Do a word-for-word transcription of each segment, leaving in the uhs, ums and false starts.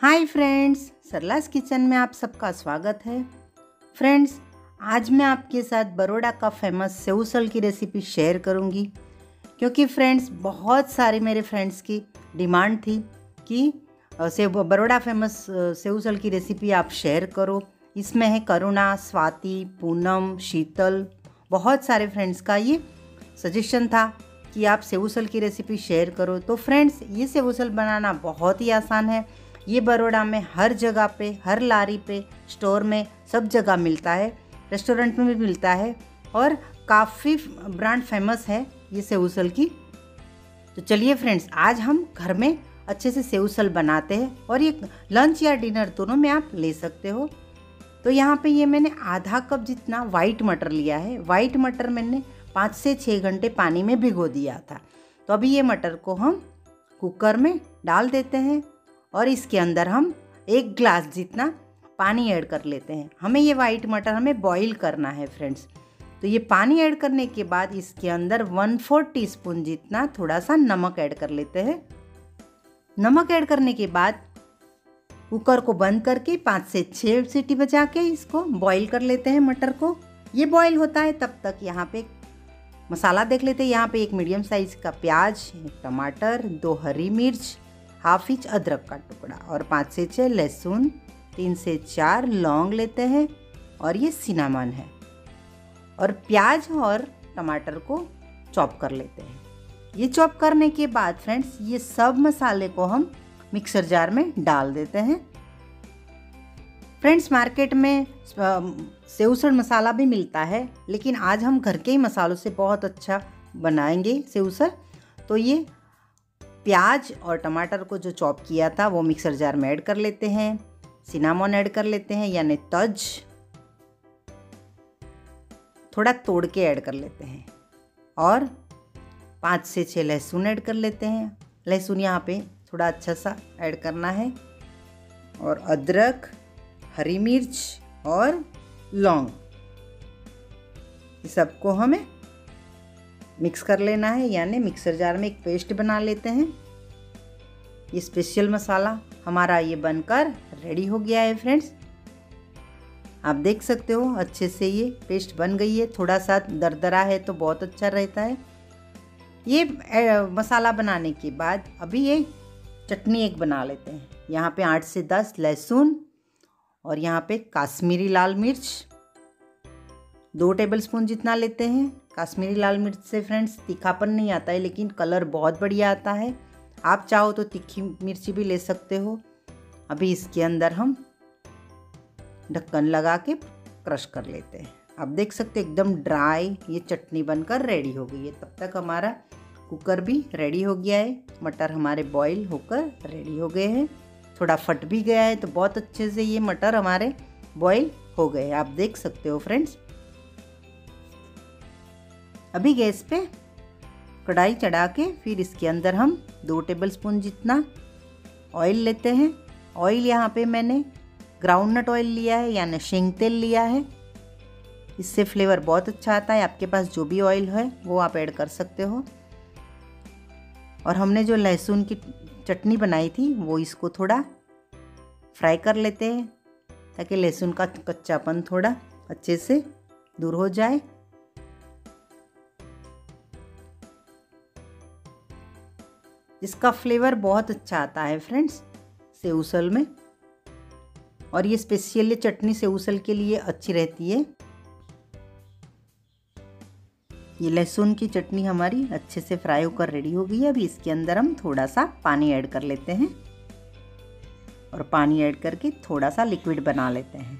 Hi friends, सरलास kitchen में आप सबका स्वागत है। फ्रेंड्स, आज मैं आपके साथ बड़ौदा का फेमस सेव उसल की रेसिपी शेयर करूंगी, क्योंकि फ्रेंड्स बहुत सारे मेरे फ्रेंड्स की डिमांड थी कि सेव बड़ौदा फेमस सेव उसल की रेसिपी आप शेयर करो। इसमें है करुणा, स्वाति, पूनम, शीतल, बहुत सारे फ्रेंड्स का ये सजेशन था कि आप सेव उसल की रेसिपी शेयर करो। तो फ्रेंड्स, ये सेव उसल बनाना बहुत ही आसान है। ये बड़ौदा में हर जगह पे, हर लारी पे, स्टोर में, सब जगह मिलता है। रेस्टोरेंट में भी मिलता है और काफ़ी ब्रांड फेमस है ये सेव उसल की। तो चलिए फ्रेंड्स, आज हम घर में अच्छे से सेव उसल बनाते हैं और ये लंच या डिनर दोनों में आप ले सकते हो। तो यहाँ पे ये मैंने आधा कप जितना वाइट मटर लिया है। वाइट मटर मैंने पाँच से छः घंटे पानी में भिगो दिया था। तो अभी ये मटर को हम कुकर में डाल देते हैं और इसके अंदर हम एक ग्लास जितना पानी ऐड कर लेते हैं। हमें ये वाइट मटर हमें बॉईल करना है फ्रेंड्स। तो ये पानी ऐड करने के बाद इसके अंदर वन फोर टी स्पून जितना थोड़ा सा नमक ऐड कर लेते हैं। नमक ऐड करने के बाद कुकर को बंद करके पाँच से छः सीटी बजा के इसको बॉईल कर लेते हैं मटर को। ये बॉईल होता है तब तक यहाँ पे मसाला देख लेते हैं। यहाँ पे एक मीडियम साइज़ का प्याज, एक टमाटर, दो हरी मिर्च, हाफ इंच अदरक का टुकड़ा और पाँच से छः लहसुन, तीन से चार लौंग लेते हैं और ये सिनामन है। और प्याज और टमाटर को चॉप कर लेते हैं। ये चॉप करने के बाद फ्रेंड्स, ये सब मसाले को हम मिक्सर जार में डाल देते हैं। फ्रेंड्स, मार्केट में सेव उसल मसाला भी मिलता है, लेकिन आज हम घर के ही मसालों से बहुत अच्छा बनाएंगे सेव उसल। तो ये प्याज और टमाटर को जो चॉप किया था वो मिक्सर जार में ऐड कर लेते हैं। सिनामन ऐड कर लेते हैं, यानी तज थोड़ा तोड़ के ऐड कर लेते हैं और पाँच से छः लहसुन ऐड कर लेते हैं। लहसुन यहाँ पे थोड़ा अच्छा सा ऐड करना है और अदरक, हरी मिर्च और लौंग, इस सबको हमें मिक्स कर लेना है, यानी मिक्सर जार में एक पेस्ट बना लेते हैं। ये स्पेशल मसाला हमारा ये बनकर रेडी हो गया है फ्रेंड्स। आप देख सकते हो अच्छे से ये पेस्ट बन गई है। थोड़ा सा दरदरा है तो बहुत अच्छा रहता है। ये मसाला बनाने के बाद अभी ये चटनी एक बना लेते हैं। यहाँ पे आठ से दस लहसुन और यहाँ पे काश्मीरी लाल मिर्च दो टेबलस्पून जितना लेते हैं। काश्मीरी लाल मिर्च से फ्रेंड्स तीखापन नहीं आता है, लेकिन कलर बहुत बढ़िया आता है। आप चाहो तो तीखी मिर्ची भी ले सकते हो। अभी इसके अंदर हम ढक्कन लगा के क्रश कर लेते हैं। आप देख सकते हैं एकदम ड्राई ये चटनी बनकर रेडी हो गई है। तब तक हमारा कुकर भी रेडी हो गया है। मटर हमारे बॉईल होकर रेडी हो गए हैं। थोड़ा फट भी गया है, तो बहुत अच्छे से ये मटर हमारे बॉईल हो गए। आप देख सकते हो फ्रेंड्स। अभी गैस पे कढ़ाई चढ़ा के फिर इसके अंदर हम दो टेबलस्पून जितना ऑयल लेते हैं। ऑयल यहाँ पे मैंने ग्राउंडनट ऑयल लिया है, यानी शेंग तेल लिया है। इससे फ्लेवर बहुत अच्छा आता है। आपके पास जो भी ऑयल है वो आप ऐड कर सकते हो। और हमने जो लहसुन की चटनी बनाई थी वो इसको थोड़ा फ्राई कर लेते हैं, ताकि लहसुन का कच्चापन थोड़ा अच्छे से दूर हो जाए। इसका फ्लेवर बहुत अच्छा आता है फ्रेंड्स सेव उसल में, और ये स्पेशली चटनी सेव उसल के लिए अच्छी रहती है। ये लहसुन की चटनी हमारी अच्छे से फ्राई होकर रेडी हो गई है। अभी इसके अंदर हम थोड़ा सा पानी ऐड कर लेते हैं और पानी ऐड करके थोड़ा सा लिक्विड बना लेते हैं।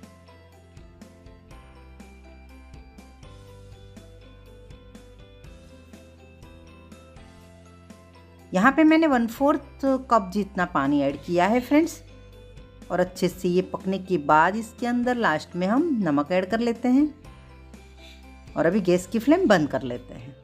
यहाँ पे मैंने वन फोर्थ कप जितना पानी ऐड किया है फ्रेंड्स। और अच्छे से ये पकने के बाद इसके अंदर लास्ट में हम नमक ऐड कर लेते हैं और अभी गैस की फ्लेम बंद कर लेते हैं।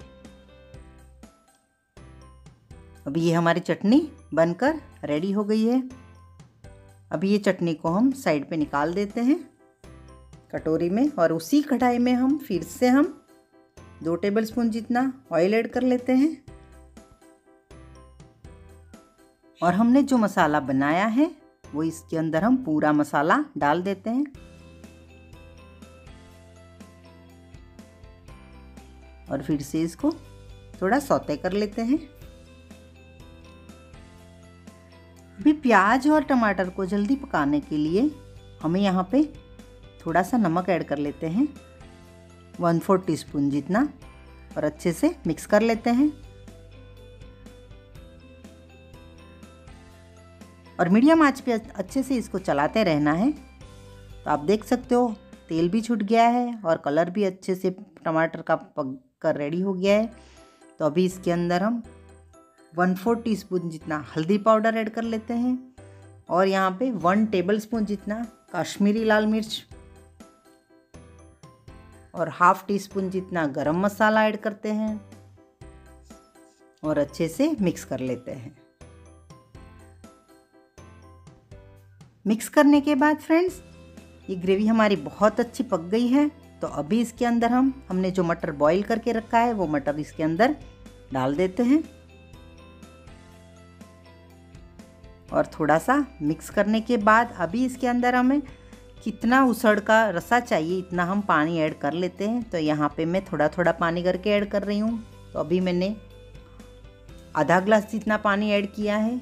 अभी ये हमारी चटनी बनकर रेडी हो गई है। अभी ये चटनी को हम साइड पे निकाल देते हैं कटोरी में, और उसी कढ़ाई में हम फिर से हम दो टेबलस्पून जितना ऑयल ऐड कर लेते हैं। और हमने जो मसाला बनाया है वो इसके अंदर हम पूरा मसाला डाल देते हैं और फिर से इसको थोड़ा सौते कर लेते हैं। अभी प्याज और टमाटर को जल्दी पकाने के लिए हमें यहाँ पे थोड़ा सा नमक ऐड कर लेते हैं, वन फोर टीस्पून जितना, और अच्छे से मिक्स कर लेते हैं। और मीडियम आंच पे अच्छे से इसको चलाते रहना है। तो आप देख सकते हो तेल भी छूट गया है और कलर भी अच्छे से टमाटर का पक कर रेडी हो गया है। तो अभी इसके अंदर हम वन फोर टीस्पून जितना हल्दी पाउडर ऐड कर लेते हैं और यहाँ पे वन टेबल स्पून जितना कश्मीरी लाल मिर्च और हाफ टी स्पून जितना गरम मसाला ऐड करते हैं और अच्छे से मिक्स कर लेते हैं। मिक्स करने के बाद फ्रेंड्स ये ग्रेवी हमारी बहुत अच्छी पक गई है। तो अभी इसके अंदर हम हमने जो मटर बॉईल करके रखा है वो मटर इसके अंदर डाल देते हैं और थोड़ा सा मिक्स करने के बाद अभी इसके अंदर हमें कितना उसड़ का रसा चाहिए इतना हम पानी ऐड कर लेते हैं। तो यहाँ पे मैं थोड़ा थोड़ा पानी करके ऐड कर रही हूँ। तो अभी मैंने आधा ग्लास जितना पानी ऐड किया है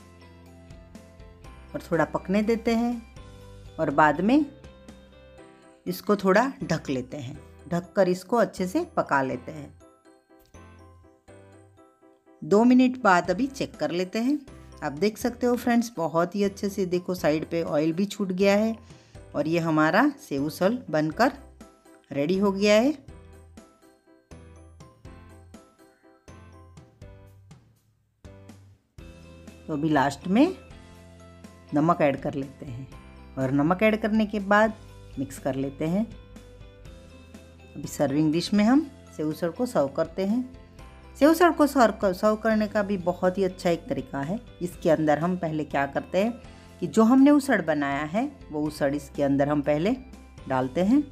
और थोड़ा पकने देते हैं और बाद में इसको थोड़ा ढक लेते हैं। ढककर इसको अच्छे से पका लेते हैं। दो मिनट बाद अभी चेक कर लेते हैं। आप देख सकते हो फ्रेंड्स बहुत ही अच्छे से देखो साइड पे ऑयल भी छूट गया है और ये हमारा सेव उसल बनकर रेडी हो गया है। तो अभी लास्ट में नमक ऐड कर लेते हैं और नमक ऐड करने के बाद मिक्स कर लेते हैं। अभी सर्विंग डिश में हम सेव उसल को सर्व करते हैं। सेव उसल को सर्व सर्व करने का भी बहुत ही अच्छा एक तरीका है। इसके अंदर हम पहले क्या करते हैं कि जो हमने उसड़ बनाया है वो उसड़ इसके अंदर हम पहले डालते हैं।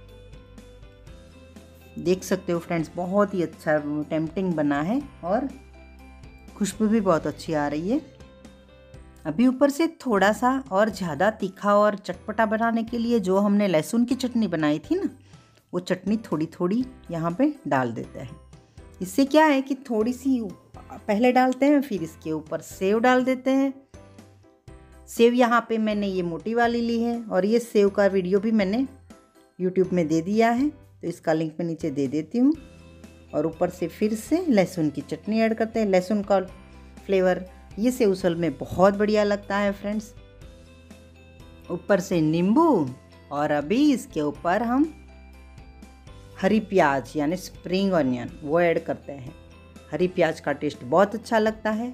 देख सकते हो फ्रेंड्स बहुत ही अच्छा टेम्पटिंग बना है और खुशबू भी बहुत अच्छी आ रही है। अभी ऊपर से थोड़ा सा और ज़्यादा तीखा और चटपटा बनाने के लिए जो हमने लहसुन की चटनी बनाई थी ना वो चटनी थोड़ी थोड़ी यहाँ पे डाल देते हैं। इससे क्या है कि थोड़ी सी पहले डालते हैं फिर इसके ऊपर सेव डाल देते हैं। सेव यहाँ पे मैंने ये मोटी वाली ली है और ये सेव का वीडियो भी मैंने यूट्यूब में दे दिया है तो इसका लिंक मैं नीचे दे देती हूँ। और ऊपर से फिर से लहसुन की चटनी ऐड करते हैं। लहसुन का फ्लेवर ये सेव उसल में बहुत बढ़िया लगता है फ्रेंड्स। ऊपर से नींबू और अभी इसके ऊपर हम हरी प्याज यानी स्प्रिंग ऑनियन वो ऐड करते हैं। हरी प्याज का टेस्ट बहुत अच्छा लगता है।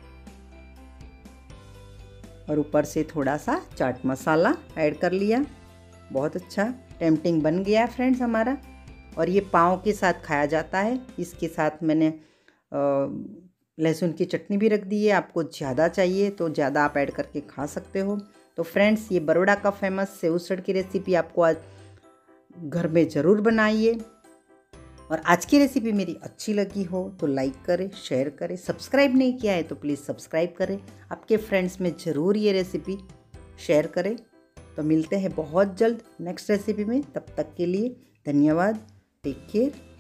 और ऊपर से थोड़ा सा चाट मसाला ऐड कर लिया। बहुत अच्छा टेम्पटिंग बन गया फ्रेंड्स हमारा। और ये पाव के साथ खाया जाता है। इसके साथ मैंने लहसुन की चटनी भी रख दी है। आपको ज़्यादा चाहिए तो ज़्यादा आप ऐड करके खा सकते हो। तो फ्रेंड्स ये बड़ौदा का फेमस सेव उसड़ की रेसिपी आपको आज घर में ज़रूर बनाइए। और आज की रेसिपी मेरी अच्छी लगी हो तो लाइक करें, शेयर करें। सब्सक्राइब नहीं किया है तो प्लीज़ सब्सक्राइब करें। आपके फ्रेंड्स में ज़रूर ये रेसिपी शेयर करें। तो मिलते हैं बहुत जल्द नेक्स्ट रेसिपी में। तब तक के लिए धन्यवाद। Take care.